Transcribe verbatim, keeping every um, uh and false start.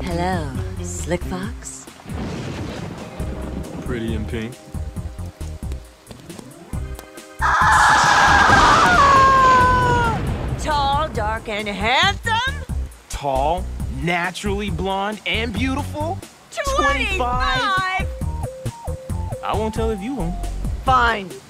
Hello, Slick Fox. Pretty in pink. Tall, dark, and handsome? Tall, naturally blonde, and beautiful. twenty-five! I won't tell if you won't. Fine.